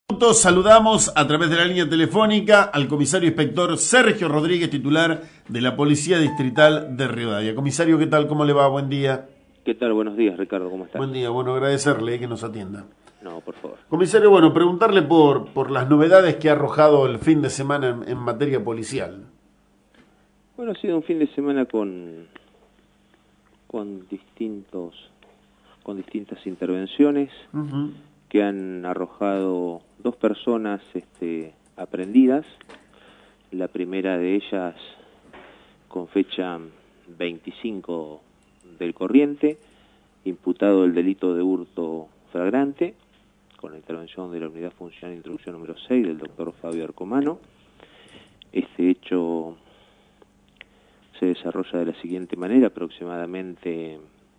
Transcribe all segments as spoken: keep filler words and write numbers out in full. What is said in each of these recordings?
Saludamos a través de la línea telefónica al comisario inspector Sergio Rodríguez, titular de la Policía Distrital de Rivadavia. Comisario, ¿qué tal? ¿Cómo le va? Buen día. ¿Qué tal? Buenos días, Ricardo. ¿Cómo estás? Buen día. Bueno, agradecerle que nos atienda. No, por favor. Comisario, bueno, preguntarle por, por las novedades que ha arrojado el fin de semana en, en materia policial. Bueno, ha sido un fin de semana con, con, distintos, con distintas intervenciones. Uh-huh. Que han arrojado dos personas este, aprehendidas. La primera de ellas con fecha veinticinco del corriente, imputado del delito de hurto flagrante, con la intervención de la Unidad Funcional de Instrucción número seis del doctor Fabio Arcomano. Este hecho se desarrolla de la siguiente manera: aproximadamente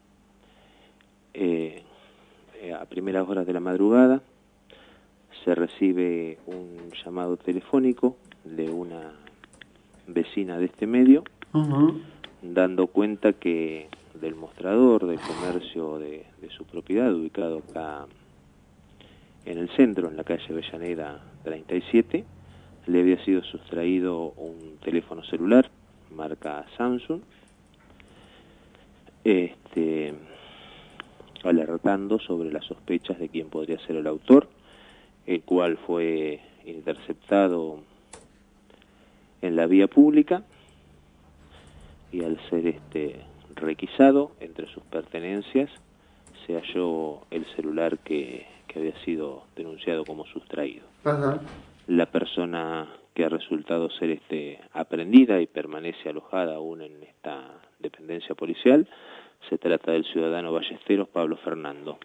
eh, a primeras horas de la madrugada se recibe un llamado telefónico de una vecina de este medio, uh-huh. dando cuenta que del mostrador del comercio de, de su propiedad, ubicado acá en el centro, en la calle Avellaneda treinta y siete, le había sido sustraído un teléfono celular marca Samsung, este alertando sobre las sospechas de quién podría ser el autor, el cual fue interceptado en la vía pública y al ser este requisado entre sus pertenencias se halló el celular que, que había sido denunciado como sustraído. Ajá. La persona que ha resultado ser este aprehendida y permanece alojada aún en esta dependencia policial se trata del ciudadano Ballesteros Pablo Fernando,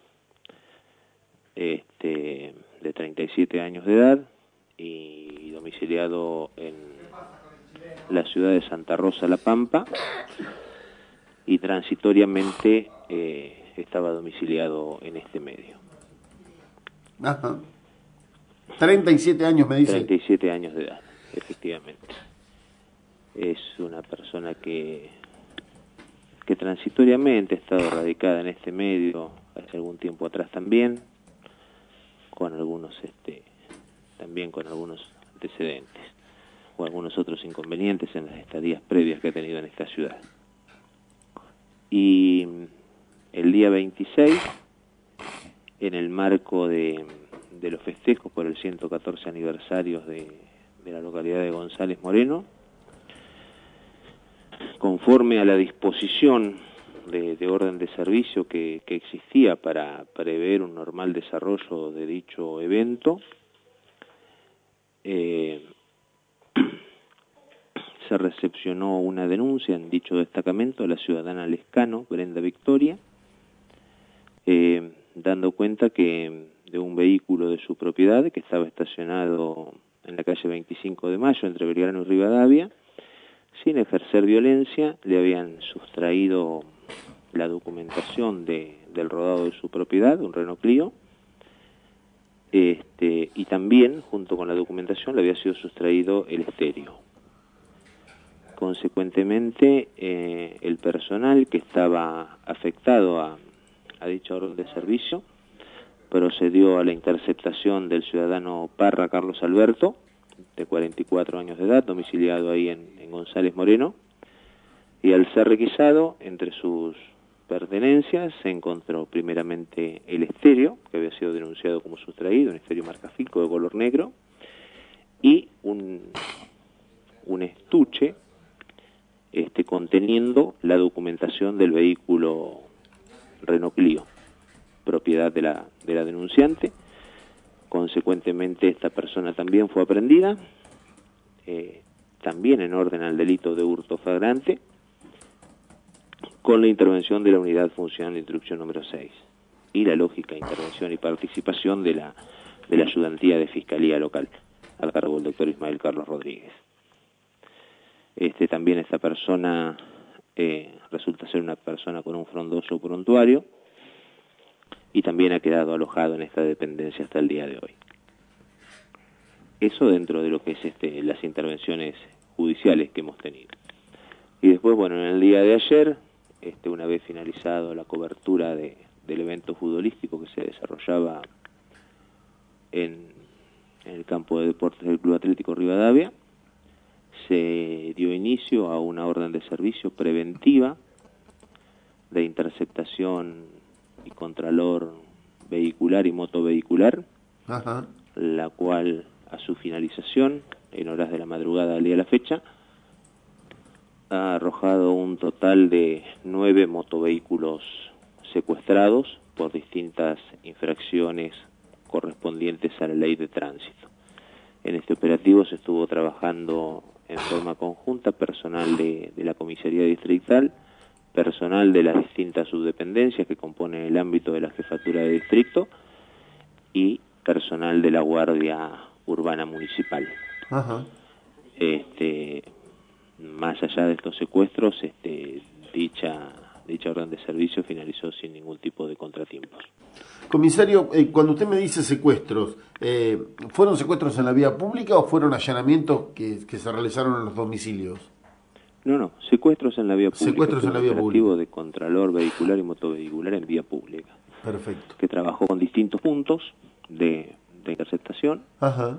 este, de treinta y siete años de edad y domiciliado en la ciudad de Santa Rosa, La Pampa, y transitoriamente eh, estaba domiciliado en este medio. Ajá. treinta y siete años, me dice. treinta y siete años de edad, efectivamente. Es una persona que... que transitoriamente ha estado radicada en este medio hace algún tiempo atrás también, con algunos este también con algunos antecedentes o algunos otros inconvenientes en las estadías previas que ha tenido en esta ciudad. Y el día veintiséis, en el marco de, de los festejos por el ciento catorce aniversarios de, de la localidad de González Moreno, conforme a la disposición de, de orden de servicio que, que existía para prever un normal desarrollo de dicho evento, eh, se recepcionó una denuncia en dicho destacamento a la ciudadana Lescano, Brenda Victoria, eh, dando cuenta que de un vehículo de su propiedad que estaba estacionado en la calle veinticinco de mayo entre Belgrano y Rivadavia, sin ejercer violencia, le habían sustraído la documentación de, del rodado de su propiedad, un Renault Clio, este, y también, junto con la documentación, le había sido sustraído el estéreo. Consecuentemente, eh, el personal que estaba afectado a, a dicha orden de servicio procedió a la interceptación del ciudadano Parra Carlos Alberto, de cuarenta y cuatro años de edad, domiciliado ahí en, en González Moreno, y al ser requisado, entre sus pertenencias se encontró primeramente el estéreo, que había sido denunciado como sustraído, un estéreo marca Filco de color negro, y un, un estuche este, conteniendo la documentación del vehículo Renault Clio, propiedad de la, de la denunciante. Consecuentemente, esta persona también fue aprehendida, eh, también en orden al delito de hurto flagrante, con la intervención de la Unidad Funcional de Instrucción número seis y la lógica intervención y participación de la, de la ayudantía de Fiscalía Local, al cargo del doctor Ismael Carlos Rodríguez. Este, también esta persona eh, resulta ser una persona con un frondoso prontuario, y también ha quedado alojado en esta dependencia hasta el día de hoy. Eso dentro de lo que es este, las intervenciones judiciales que hemos tenido. Y después, bueno, en el día de ayer, este, una vez finalizado la cobertura de, del evento futbolístico que se desarrollaba en, el campo de deportes del Club Atlético Rivadavia. Se dio inicio a una orden de servicio preventiva de interceptación y contralor vehicular y motovehicular, Ajá. la cual a su finalización, en horas de la madrugada del día de la fecha, ha arrojado un total de nueve motovehículos secuestrados por distintas infracciones correspondientes a la ley de tránsito. En este operativo se estuvo trabajando en forma conjunta personal de, de la comisaría distrital, personal de las distintas subdependencias que componen el ámbito de la jefatura de distrito y personal de la Guardia Urbana Municipal. Ajá. Este, más allá de estos secuestros, este, dicha, dicha orden de servicio finalizó sin ningún tipo de contratiempos. Comisario, eh, cuando usted me dice secuestros, eh, ¿fueron secuestros en la vía pública o fueron allanamientos que, que se realizaron en los domicilios? No, no, secuestros en la vía pública. Secuestros en la vía operativo pública. de contralor vehicular y motovehicular en vía pública. Perfecto. Que trabajó con distintos puntos de, de interceptación. Ajá.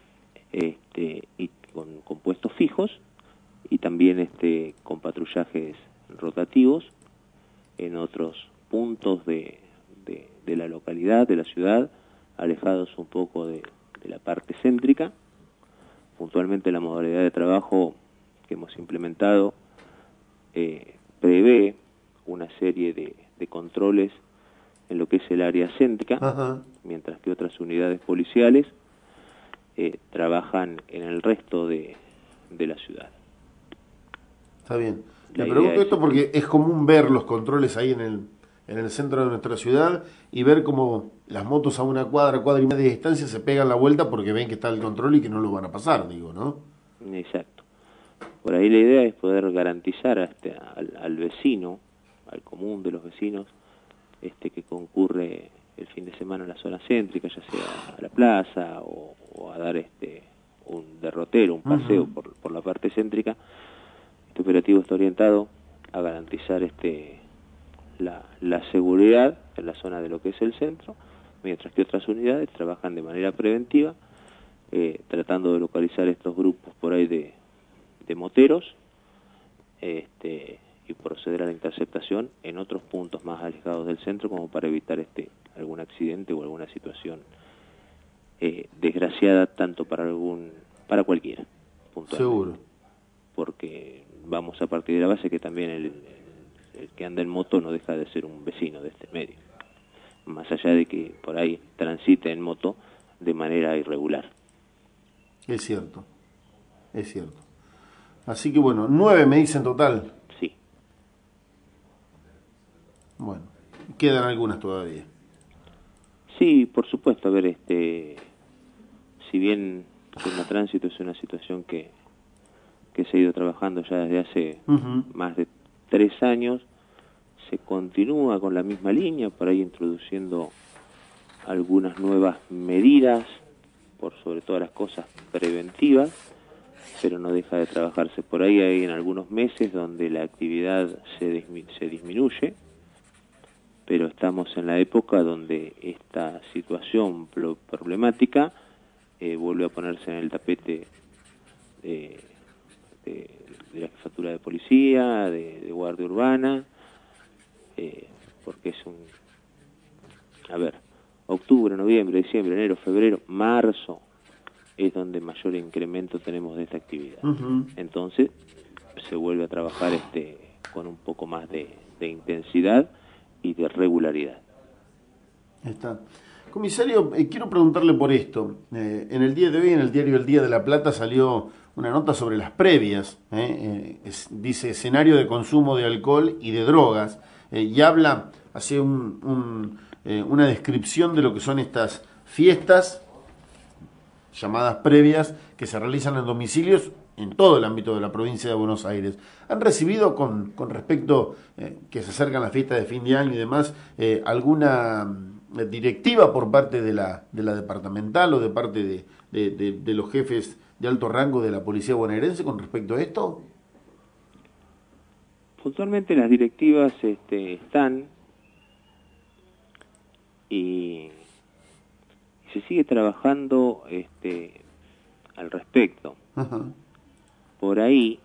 Este, y con, con puestos fijos y también este, con patrullajes rotativos en otros puntos de, de, de la localidad, de la ciudad, alejados un poco de, de la parte céntrica. Puntualmente la modalidad de trabajo que hemos implementado eh, prevé una serie de, de controles en lo que es el área céntrica, Ajá. mientras que otras unidades policiales eh, trabajan en el resto de, de la ciudad. Está bien. La Le pregunto idea esto es- porque es común ver los controles ahí en el, en el centro de nuestra ciudad y ver cómo las motos a una cuadra, cuadra y media de distancia se pegan la vuelta porque ven que está el control y que no lo van a pasar, digo, ¿no? Exacto. Por ahí la idea es poder garantizar a este, al, al vecino, al común de los vecinos, este que concurre el fin de semana a la zona céntrica, ya sea a la plaza o, o a dar este un derrotero, un paseo Ujú. por, por la parte céntrica. Este operativo está orientado a garantizar este la, la seguridad en la zona de lo que es el centro, mientras que otras unidades trabajan de manera preventiva, eh, tratando de localizar estos grupos por ahí de, de moteros, este, y proceder a la interceptación en otros puntos más alejados del centro, como para evitar este algún accidente o alguna situación eh, desgraciada tanto para algún para cualquiera, puntualmente. Seguro. Porque vamos a partir de la base que también el, el, el que anda en moto no deja de ser un vecino de este medio, más allá de que por ahí transite en moto de manera irregular. Es cierto. Es cierto. Así que bueno, nueve me dicen total. Sí. Bueno, quedan algunas todavía. Sí, por supuesto. A ver, este, si bien el tema tránsito es una situación que, que se ha ido trabajando ya desde hace Ujú. más de tres años, se continúa con la misma línea, por ahí introduciendo algunas nuevas medidas, por sobre todas las cosas preventivas, pero no deja de trabajarse. Por ahí hay en algunos meses donde la actividad se, dismi se disminuye, pero estamos en la época donde esta situación problemática eh, vuelve a ponerse en el tapete de, de, de la jefatura de policía, de, de guardia urbana, eh, porque es un... A ver, octubre, noviembre, diciembre, enero, febrero, marzo es donde mayor incremento tenemos de esta actividad. Ujú. Entonces se vuelve a trabajar este con un poco más de, de intensidad y de regularidad. Está. Comisario, eh, quiero preguntarle por esto. Eh, en el día de hoy, en el diario El Día de la Plata, salió una nota sobre las previas. ¿eh? Eh, es- dice escenario de consumo de alcohol y de drogas. eh, y habla, hace un, un, eh, una descripción de lo que son estas fiestas llamadas previas que se realizan en domicilios en todo el ámbito de la provincia de Buenos Aires. ¿Han recibido con, con respecto eh, que se acercan las fiestas de fin de año y demás eh, alguna eh, directiva por parte de la, de la departamental o de parte de, de, de, de los jefes de alto rango de la policía bonaerense con respecto a esto? Puntualmente las directivas este, están y, se sigue trabajando este, al respecto. Ajá. Por ahí,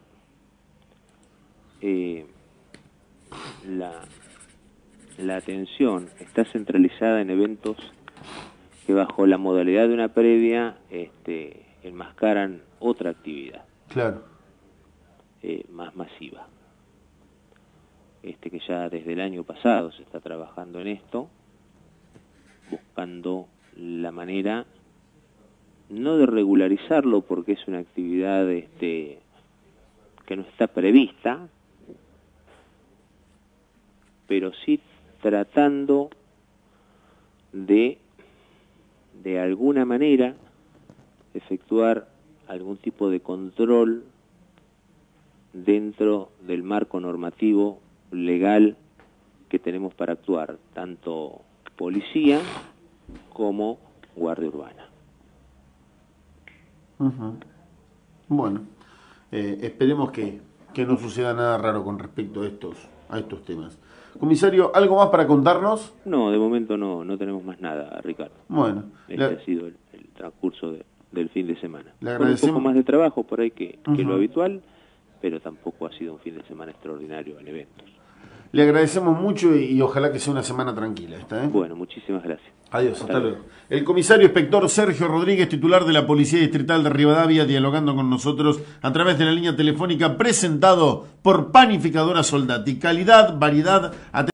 eh, la, la atención está centralizada en eventos que bajo la modalidad de una previa este, enmascaran otra actividad. Claro. Eh, más masiva. Este, que ya desde el año pasado se está trabajando en esto, buscando la manera no de regularizarlo porque es una actividad este, que no está prevista, pero sí tratando de de alguna manera efectuar algún tipo de control dentro del marco normativo legal que tenemos para actuar, tanto policía como guardia urbana. Uh-huh. Bueno, eh, esperemos que, que no suceda nada raro con respecto a estos, a estos temas. Comisario, ¿algo más para contarnos? No, de momento no, no tenemos más nada, Ricardo. Bueno. Este le... ha sido el, el transcurso de, del fin de semana. Le Con un agradecemos. poco más de trabajo por ahí que, que Uh-huh. lo habitual, pero tampoco ha sido un fin de semana extraordinario en eventos. Le agradecemos mucho y, y ojalá que sea una semana tranquila esta, ¿eh? Bueno, muchísimas gracias. Adiós, hasta, hasta luego. luego. El comisario inspector Sergio Rodríguez, titular de la Policía Distrital de Rivadavia, dialogando con nosotros a través de la línea telefónica, presentado por Panificadora Soldati. Calidad, variedad, atención.